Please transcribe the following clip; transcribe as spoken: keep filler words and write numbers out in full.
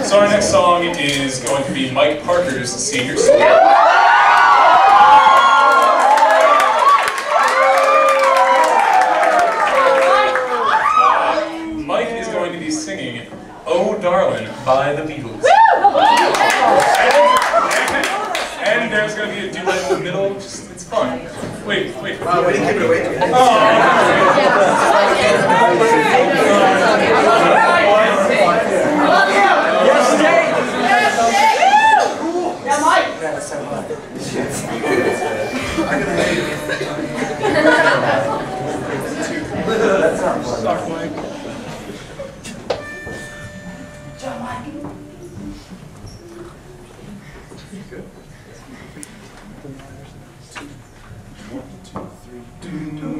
So our next song is going to be Mike Parker's Senior Song. Uh, Mike is going to be singing "Oh Darlin'" by the Beatles. And, and there's going to be a duet in the middle. Just, it's fun. Wait, wait. Uh, wait, wait, wait, wait. That's not fun. Start, Mike. John Mike. One, two, three, do.